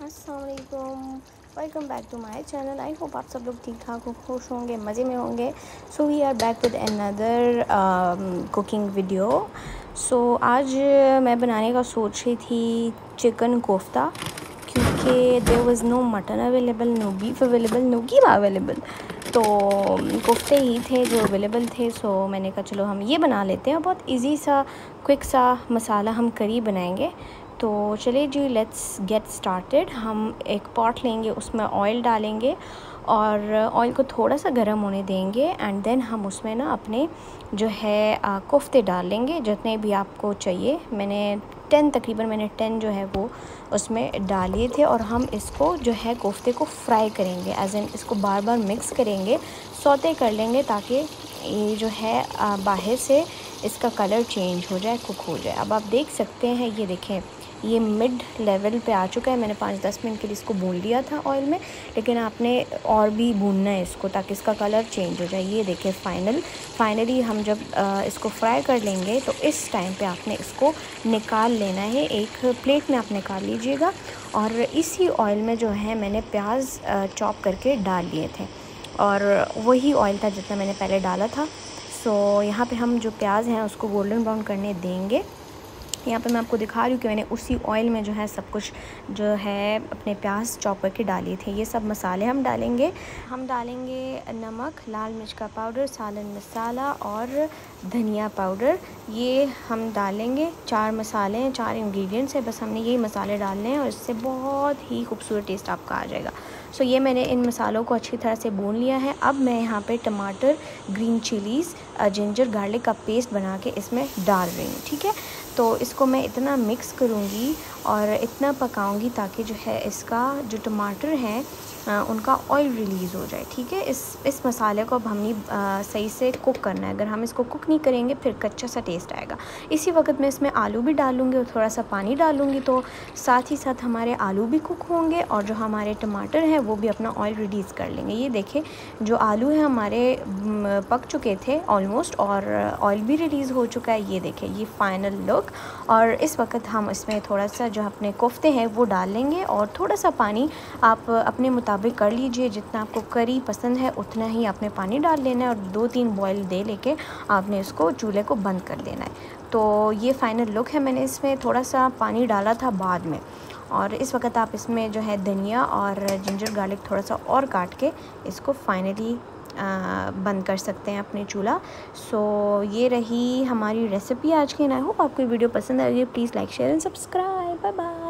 अस्सलाम वालेकुम, welcome back to my channel. I hope आप सब लोग ठीक ठाक हो, खुश होंगे, मज़े में होंगे। So we are back with another cooking video. So आज मैं बनाने का सोच रही थी चिकन कोफ्ता, क्योंकि there was no mutton available, no beef available, no keema available, तो कोफ्ते ही थे जो अवेलेबल थे। सो मैंने कहा चलो हम ये बना लेते हैं। बहुत इजी सा क्विक सा मसाला हम करी बनाएंगे। तो चलिए जी, लेट्स गेट स्टार्टेड। हम एक पॉट लेंगे, उसमें ऑयल डालेंगे और ऑयल को थोड़ा सा गर्म होने देंगे एंड देन हम उसमें ना अपने जो है कोफ्ते डाल लेंगे, जितने भी आपको चाहिए। मैंने 10 जो है वो उसमें डालिए थे। और हम इसको जो है कोफ्ते को फ्राई करेंगे, एज इन इसको बार बार मिक्स करेंगे, सौते कर लेंगे, ताकि ये जो है बाहर से इसका कलर चेंज हो जाए, कुक हो जाए। अब आप देख सकते हैं, ये देखें ये मिड लेवल पे आ चुका है। मैंने 5-10 मिनट के लिए इसको भून लिया था ऑयल में, लेकिन आपने और भी भूनना है इसको, ताकि इसका कलर चेंज हो जाए। ये देखें फाइनली हम जब इसको फ्राई कर लेंगे तो इस टाइम पे आपने इसको निकाल लेना है। एक प्लेट में आप निकाल लीजिएगा। और इसी ऑयल में जो है मैंने प्याज चॉप करके डाल लिए थे, और वही ऑयल था जितना मैंने पहले डाला था। सो यहाँ पे हम जो प्याज हैं उसको गोल्डन ब्राउन करने देंगे। यहाँ पे मैं आपको दिखा रही हूँ कि मैंने उसी ऑयल में जो है सब कुछ जो है अपने प्याज चॉप करके डाले थे। ये सब मसाले हम डालेंगे नमक, लाल मिर्च का पाउडर, सालन मसाला और धनिया पाउडर। ये हम डालेंगे। 4 मसाले हैं, 4 इंग्रेडिएंट्स है, बस हमने यही मसाले डालने हैं और इससे बहुत ही खूबसूरत टेस्ट आपका आ जाएगा। सो ये मैंने इन मसालों को अच्छी तरह से भून लिया है। अब मैं यहाँ पे टमाटर, ग्रीन चिलीज़, जिंजर गार्लिक का पेस्ट बना के इसमें डाल रही हूँ। ठीक है, तो इसको मैं इतना मिक्स करूँगी और इतना पकाऊँगी ताकि जो है इसका जो टमाटर हैं उनका ऑयल रिलीज़ हो जाए। ठीक है, इस मसाले को अब हमने सही से कुक करना है। अगर हम इसको कुक नहीं करेंगे फिर कच्चा सा टेस्ट आएगा। इसी वक्त मैं इसमें आलू भी डालूँगी और थोड़ा सा पानी डालूँगी, तो साथ ही साथ हमारे आलू भी कुक होंगे और जो हमारे टमाटर हैं वो भी अपना ऑयल रिलीज़ कर लेंगे। ये देखें, जो आलू हैं हमारे पक चुके थे ऑलमोस्ट, और ऑयल भी रिलीज़ हो चुका है। ये देखें, ये फ़ाइनल लुक। और इस वक्त हम इसमें थोड़ा सा जो अपने कोफ्ते हैं वो डाल लेंगे, और थोड़ा सा पानी आप अपने मुताबिक कर लीजिए। जितना आपको करी पसंद है उतना ही आपने पानी डाल लेना है, और 2-3 बॉयल दे लेके आपने इसको चूल्हे को बंद कर देना है। तो ये फ़ाइनल लुक है। मैंने इसमें थोड़ा सा पानी डाला था बाद में। और इस वक्त आप इसमें जो है धनिया और जिंजर गार्लिक थोड़ा सा और काट के इसको फाइनली बंद कर सकते हैं अपने चूल्हा। सो ये रही हमारी रेसिपी आज की। आई होप आपको वीडियो पसंद आएगी। Please like, share and subscribe. Bye bye.